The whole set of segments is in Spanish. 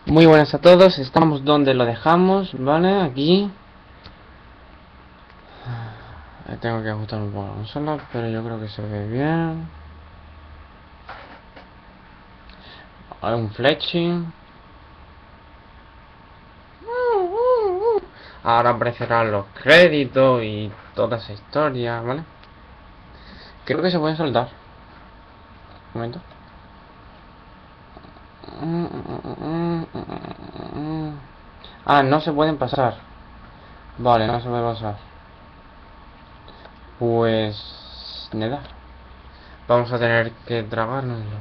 Muy buenas a todos, estamos donde lo dejamos, ¿vale? Aquí. Tengo que ajustar un poco la consola, pero yo creo que se ve bien. Hay un flexing. Ahora aparecerán los créditos y toda esa historia, ¿vale? Creo que se pueden soltar. Un momento. Ah, no se pueden pasar. Vale, no se puede pasar. Pues... nada. Vamos a tener que tragárnoslo.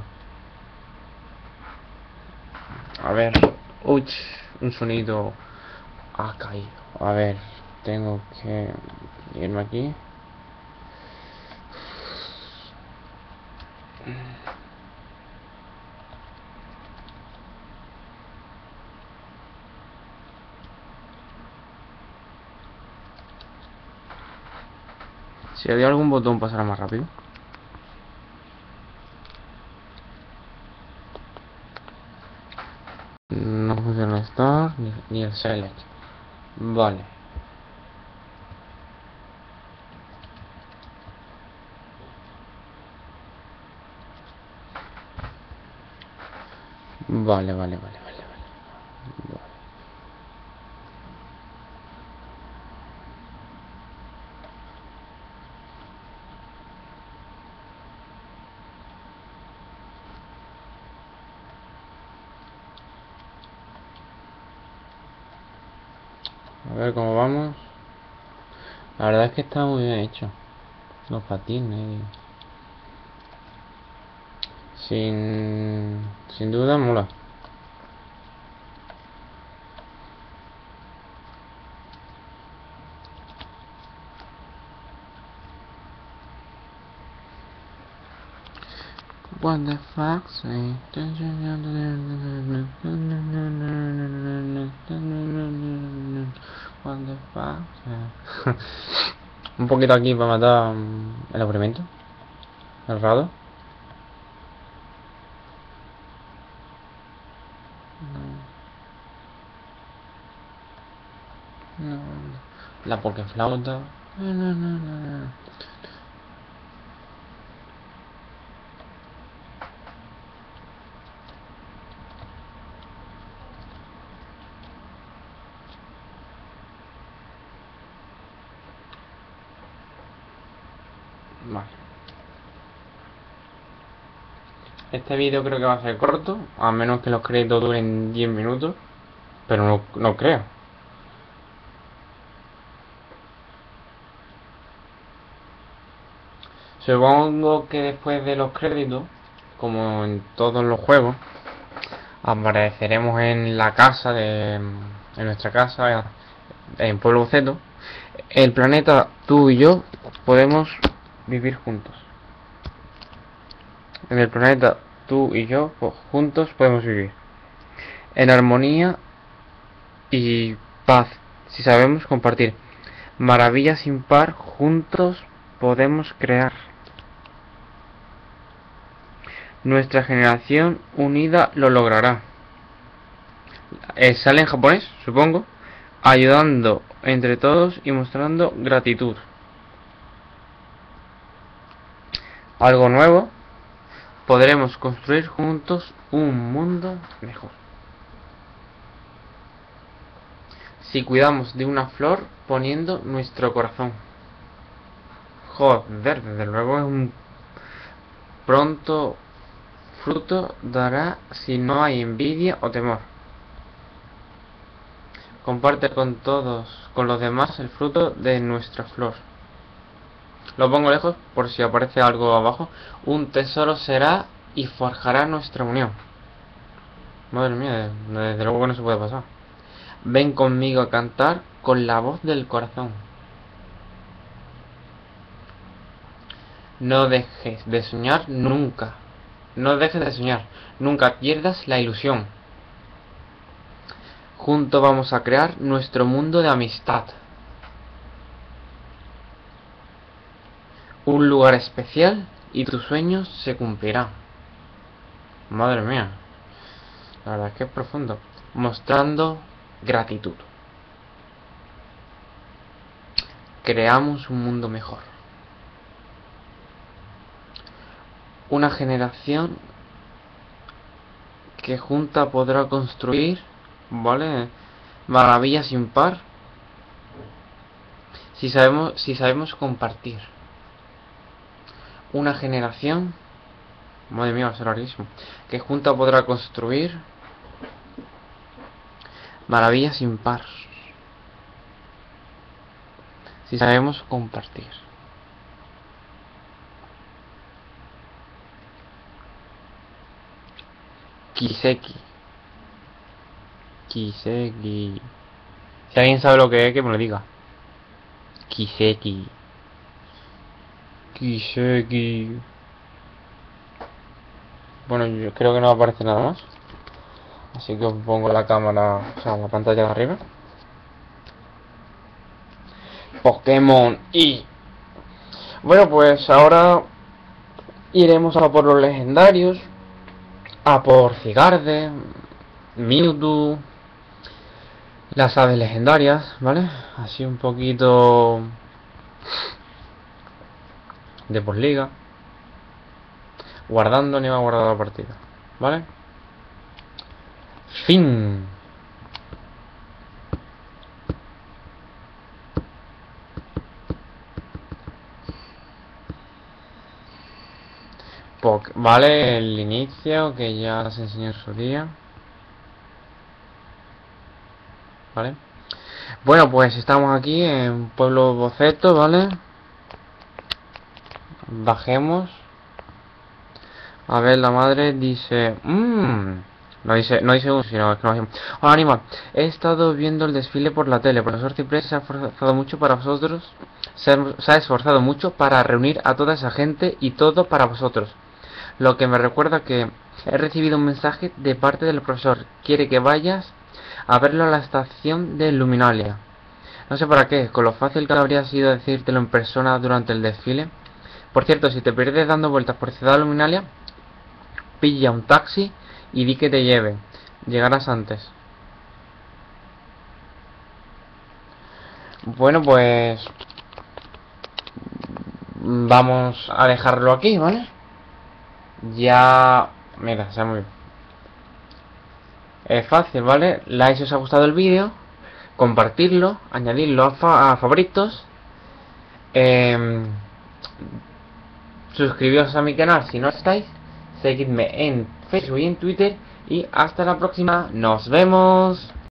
A ver. Uy, un sonido ha caído. A ver, tengo que irme aquí. Si había algún botón pasará más rápido. No funciona el Start ni el Select. Vale. Vale. A ver cómo vamos. La verdad es que está muy bien hecho. Los patines. Sin duda mola. What the fuck, say? What the fuck? Un poquito aquí para matar el aburrimiento. El rado. La Pokéflauta. Vale. Este vídeo creo que va a ser corto, a menos que los créditos duren 10 minutos, pero no creo. Supongo que después de los créditos, como en todos los juegos, apareceremos en la casa en nuestra casa, en Pueblo Boceto. El planeta, tú y yo, podemos vivir juntos. En el planeta, tú y yo, juntos podemos vivir. En armonía y paz, si sabemos compartir. Maravillas sin par, juntos podemos crear. Nuestra generación unida lo logrará. Sale en japonés, supongo. Ayudando entre todos y mostrando gratitud. Algo nuevo. Podremos construir juntos un mundo mejor. Si cuidamos de una flor poniendo nuestro corazón. Joder, desde luego es un pronto fruto dará si no hay envidia o temor. Comparte con todos, con los demás, el fruto de nuestra flor. Lo pongo lejos por si aparece algo abajo. Un tesoro será y forjará nuestra unión. Madre mía, desde luego que no se puede pasar. Ven conmigo a cantar con la voz del corazón. No dejes de soñar nunca. No dejes de soñar. Nunca pierdas la ilusión. Juntos vamos a crear nuestro mundo de amistad. Un lugar especial y tus sueños se cumplirán. Madre mía. La verdad es que es profundo. mostrando gratitud. Creamos un mundo mejor. Una generación que junta podrá construir, ¿vale? Maravillas sin par. Si sabemos compartir. Una generación, madre mía, va a ser larguísimo, que junta podrá construir maravillas sin par. Si sabemos compartir. Kiseki. Kiseki. Si alguien sabe lo que es, que me lo diga. Kiseki. Kiseki. Bueno, yo creo que no aparece nada más. Así que os pongo la cámara, o sea, la pantalla de arriba. Pokémon y... Bueno, pues ahora iremos a por los legendarios. A por Zygarde, Mewtwo, las aves legendarias, ¿vale? Así un poquito de posliga. Guardando, ni va a guardar la partida, ¿vale? Fin. Vale, el inicio que ya se enseñó en su día. Vale. Bueno, pues estamos aquí en Pueblo Boceto, ¿vale? Bajemos. A ver, la madre dice... No dice uno, sino que no dice... Hola, animal. He estado viendo el desfile por la tele. El profesor Ciprés se ha esforzado mucho para vosotros. Se ha esforzado mucho para reunir a toda esa gente y todo para vosotros. Lo que me recuerda que he recibido un mensaje de parte del profesor. Quiere que vayas a verlo a la estación de Luminalia. No sé para qué, con lo fácil que habría sido decírtelo en persona durante el desfile. Por cierto, si te pierdes dando vueltas por Ciudad Luminalia, pilla un taxi y di que te lleve. Llegarás antes. Bueno, pues... vamos a dejarlo aquí, ¿vale? Ya... Mira, se muy bien. Es fácil, ¿vale? Like si os ha gustado el vídeo. Compartirlo. Añadirlo a favoritos. Suscribiros a mi canal si no estáis. Seguidme en Facebook y en Twitter. Y hasta la próxima. Nos vemos.